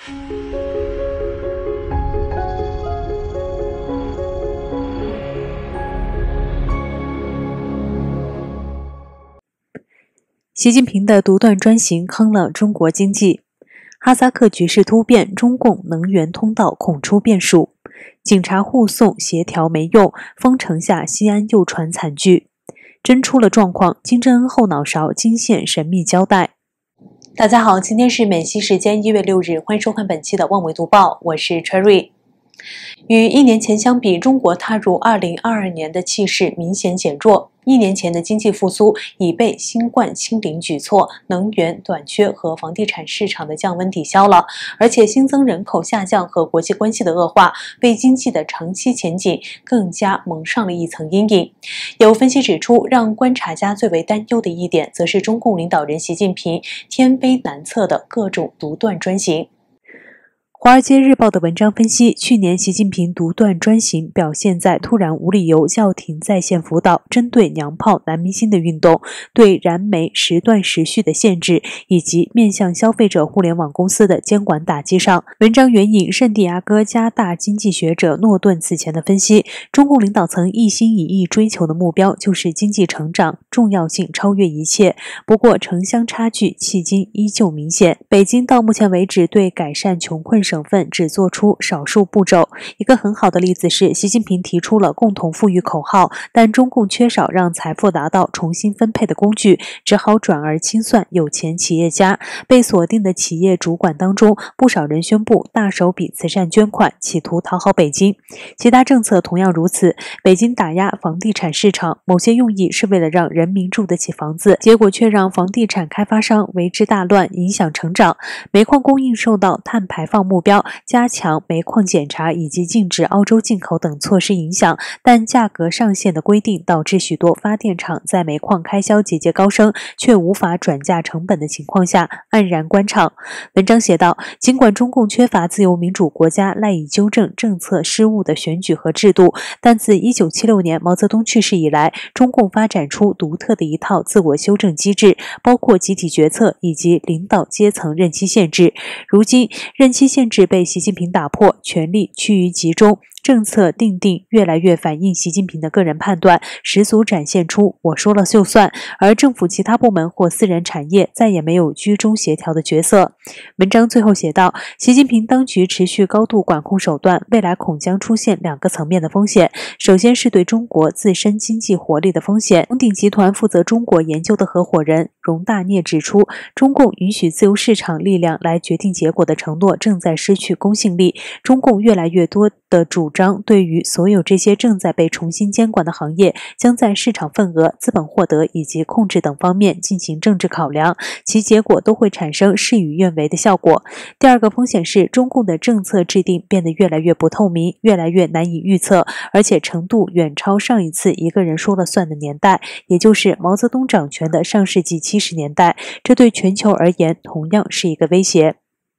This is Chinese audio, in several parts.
习近平的独断专行坑了中国经济。哈萨克局势突变，中共能源通道恐出变数。警察护送协调没用，封城下西安又传惨剧。真出了状况，金正恩后脑勺惊现神秘交代。大家好，今天是美西时间1月6日，欢迎收看本期的望维读报，我是 Cherry。与1年前相比，中国踏入2022年的气势明显减弱。1年前的经济复苏已被新冠清零举措、能源短缺和房地产市场的降温抵消了，而且新增人口下降和国际关系的恶化，为经济的长期前景更加蒙上了一层阴影。有分析指出，让观察家最为担忧的一点，则是中共领导人习近平天威难测的各种独断专行。《华尔街日报》的文章分析，去年习近平独断专行表现在突然无理由叫停在线辅导、针对娘炮男明星的运动、对燃煤时断时续的限制，以及面向消费者互联网公司的监管打击上。文章援引圣地亚哥加大经济学者诺顿此前的分析，中共领导层一心一意追求的目标就是经济成长，重要性超越一切。不过城乡差距迄今依旧明显，北京到目前为止对改善穷困省份只做出少数步骤。一个很好的例子是，习近平提出了共同富裕口号，但中共缺少让财富达到重新分配的工具，只好转而清算有钱企业家。被锁定的企业主管当中，不少人宣布大手笔慈善捐款，企图讨好北京。其他政策同样如此，北京打压房地产市场，某些用意是为了让人民住得起房子，结果却让房地产开发商为之大乱，影响成长。煤矿供应受到碳排放目标、加强煤矿检查以及禁止澳洲进口等措施影响，但价格上限的规定导致许多发电厂在煤矿开销节节高升，却无法转嫁成本的情况下黯然关场。文章写道，尽管中共缺乏自由民主国家赖以纠正政策失误的选举和制度，但自1976年毛泽东去世以来，中共发展出独特的一套自我修正机制，包括集体决策以及领导阶层任期限制。如今任期限制被习近平打破，权力趋于集中，政策定越来越反映习近平的个人判断，十足展现出我说了就算，而政府其他部门或私人产业再也没有居中协调的角色。文章最后写道，习近平当局持续高度管控手段，未来恐将出现2个层面的风险。首先是对中国自身经济活力的风险。红鼎集团负责中国研究的合伙人荣大聂指出，中共允许自由市场力量来决定结果的承诺正在失去公信力，中共越来越多的主张对于所有这些正在被重新监管的行业，将在市场份额、资本获得以及控制等方面进行政治考量，其结果都会产生事与愿违的效果。第2个风险是，中共的政策制定变得越来越不透明，越来越难以预测，而且程度远超上一次一个人说了算的年代，也就是毛泽东掌权的上世纪70年代，这对全球而言同样是一个威胁。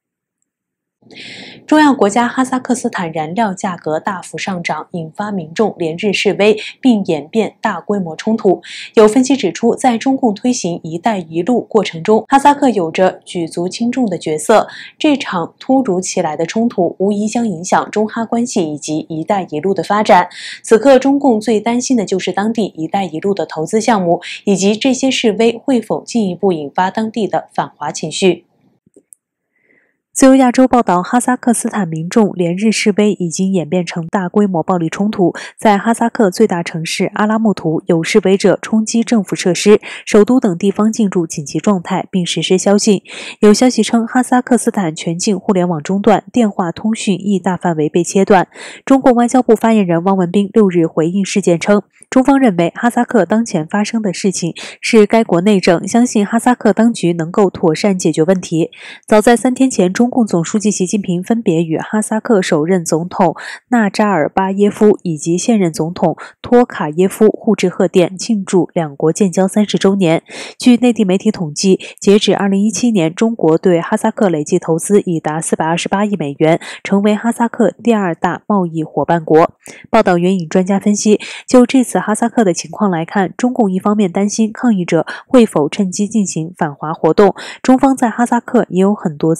中亚国家哈萨克斯坦燃料价格大幅上涨，引发民众连日示威，并演变大规模冲突。有分析指出，在中共推行“一带一路”过程中，哈萨克有着举足轻重的角色。这场突如其来的冲突无疑将影响中哈关系以及“一带一路”的发展。此刻，中共最担心的就是当地“一带一路”的投资项目，以及这些示威会否进一步引发当地的反华情绪。自由亚洲报道，哈萨克斯坦民众连日示威已经演变成大规模暴力冲突。在哈萨克最大城市阿拉木图，有示威者冲击政府设施，首都等地方进入紧急状态，并实施宵禁。有消息称，哈萨克斯坦全境互联网中断，电话通讯亦大范围被切断。中国外交部发言人汪文斌6日回应事件称，中方认为哈萨克当前发生的事情是该国内政，相信哈萨克当局能够妥善解决问题。早在3天前，中共总书记习近平分别与哈萨克首任总统纳扎尔巴耶夫以及现任总统托卡耶夫互致贺电，庆祝两国建交30周年。据内地媒体统计，截止2017年，中国对哈萨克累计投资已达428亿美元，成为哈萨克第2大贸易伙伴国。报道援引专家分析，就这次哈萨克的情况来看，中共一方面担心抗议者会否趁机进行反华活动，中方在哈萨克也有很多资源投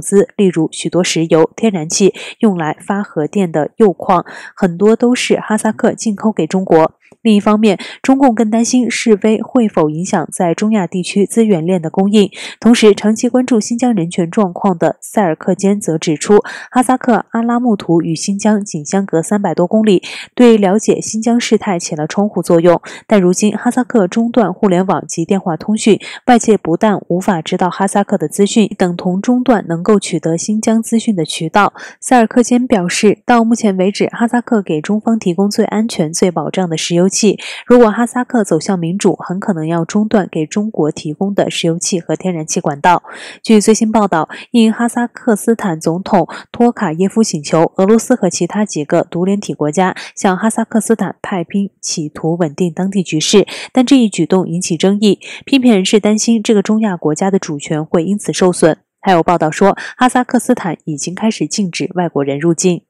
资，例如许多石油、天然气用来发核电的铀矿，很多都是哈萨克进口给中国。另一方面，中共更担心示威会否影响在中亚地区资源链的供应。同时，长期关注新疆人权状况的塞尔克坚则指出，哈萨克阿拉木图与新疆仅相隔300多公里，对了解新疆事态起了窗户作用。但如今哈萨克中断互联网及电话通讯，外界不但无法知道哈萨克的资讯，等同中断能够取得新疆资讯的渠道。塞尔克坚表示，到目前为止，哈萨克给中方提供最安全、最保障的石油气。如果哈萨克走向民主，很可能要中断给中国提供的石油气和天然气管道。据最新报道，应哈萨克斯坦总统托卡耶夫请求，俄罗斯和其他几个独联体国家向哈萨克斯坦派兵，企图稳定当地局势，但这一举动引起争议。批评人士担心这个中亚国家的主权会因此受损。还有报道说，哈萨克斯坦已经开始禁止外国人入境。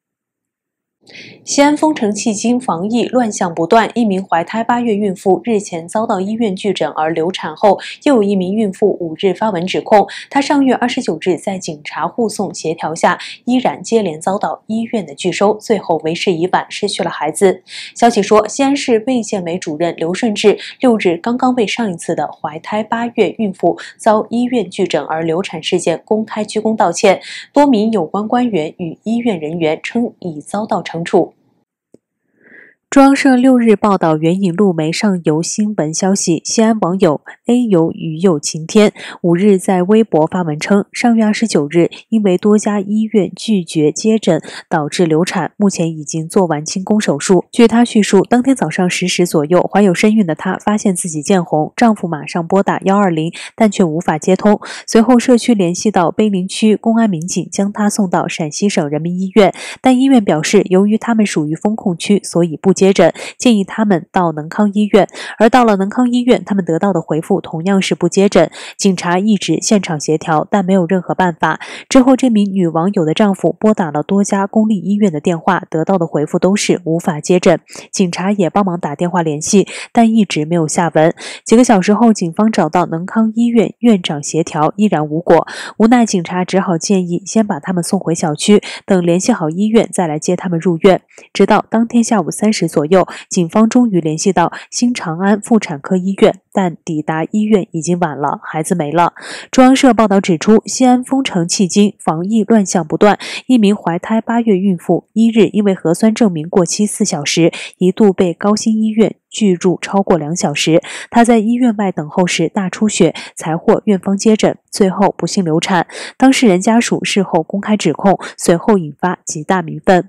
西安封城迄今，防疫乱象不断。一名怀胎8月孕妇日前遭到医院拒诊而流产后，又有一名孕妇5日发文指控，她上月29日在警察护送协调下，依然接连遭到医院的拒收，最后为时已晚，失去了孩子。消息说，西安市卫健委主任刘顺志6日刚刚为上一次的怀胎8月孕妇遭医院拒诊而流产事件公开鞠躬道歉，多名有关官员与医院人员称已遭到惩处。中央社6日报道援引路媒上游新闻消息，西安网友 A 游与有晴天5日在微博发文称，上月29日因为多家医院拒绝接诊导致流产，目前已经做完清宫手术。据她叙述，当天早上10时左右，怀有身孕的她发现自己见红，丈夫马上拨打120，但却无法接通。随后社区联系到碑林区公安民警，将她送到陕西省人民医院，但医院表示，由于他们属于封控区，所以不接诊，建议他们到能康医院。而到了能康医院，他们得到的回复同样是不接诊。警察一直现场协调，但没有任何办法。之后，这名女网友的丈夫拨打了多家公立医院的电话，得到的回复都是无法接诊。警察也帮忙打电话联系，但一直没有下文。几个小时后，警方找到能康医院院长协调，依然无果。无奈，警察只好建议先把他们送回小区，等联系好医院再来接他们入院。直到当天下午3时左右，警方终于联系到新长安妇产科医院，但抵达医院已经晚了，孩子没了。中央社报道指出，西安封城迄今，防疫乱象不断。一名怀胎8月孕妇1日因为核酸证明过期4小时，一度被高新医院拒入超过2小时。她在医院外等候时大出血，才获院方接诊，最后不幸流产。当事人家属事后公开指控，随后引发极大民愤。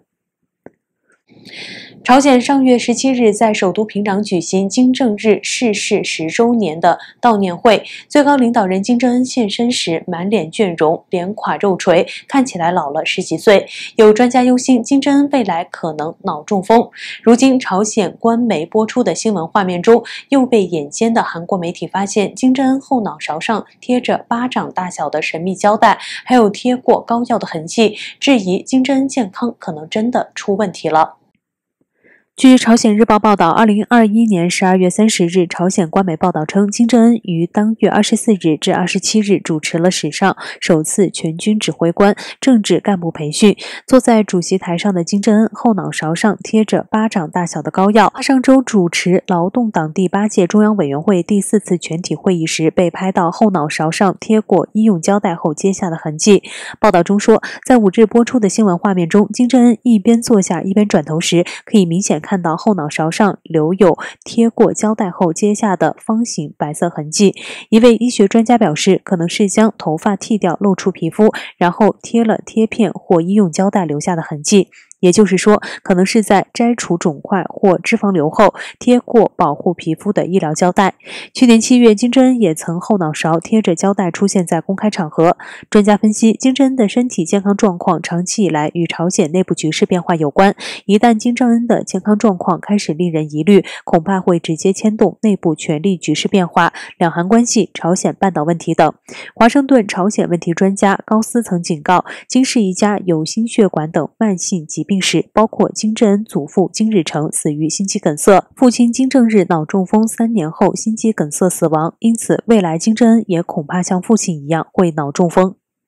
朝鲜上月17日在首都平壤举行金正日逝世10周年的悼念会，最高领导人金正恩现身时满脸倦容，脸垮肉垂，看起来老了10几岁。有专家忧心金正恩未来可能脑中风。如今朝鲜官媒播出的新闻画面中，又被眼尖的韩国媒体发现金正恩后脑勺上贴着巴掌大小的神秘胶带，还有贴过膏药的痕迹，质疑金正恩健康可能真的出问题了。据朝鲜日报报道，2021年12月30日，朝鲜官媒报道称，金正恩于当月24日至27日主持了史上首次全军指挥官政治干部培训。坐在主席台上的金正恩后脑勺上贴着巴掌大小的膏药。他上周主持劳动党第8届中央委员会第4次全体会议时，被拍到后脑勺上贴过医用胶带后揭下的痕迹。报道中说，在5日播出的新闻画面中，金正恩一边坐下一边转头时，可以明显看到后脑勺上留有贴过胶带后揭下的方形白色痕迹。一位医学专家表示，可能是将头发剃掉露出皮肤，然后贴了贴片或医用胶带留下的痕迹。也就是说，可能是在摘除肿块或脂肪瘤后贴过保护皮肤的医疗胶带。去年7月，金正恩也曾后脑勺贴着胶带出现在公开场合。专家分析，金正恩的身体健康状况长期以来与朝鲜内部局势变化有关。一旦金正恩的健康状况开始令人疑虑，恐怕会直接牵动内部权力局势变化、两韩关系、朝鲜半岛问题等。华盛顿朝鲜问题专家高斯曾警告，金氏一家有心血管等慢性疾病史，包括金正恩祖父金日成死于心肌梗塞，父亲金正日脑中风3年后心肌梗塞死亡，因此未来金正恩也恐怕像父亲一样会脑中风。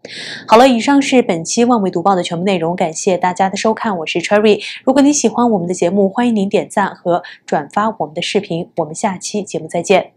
好了，以上是本期万维读报的全部内容，感谢大家的收看，我是 Cherry。如果你喜欢我们的节目，欢迎您点赞和转发我们的视频，我们下期节目再见。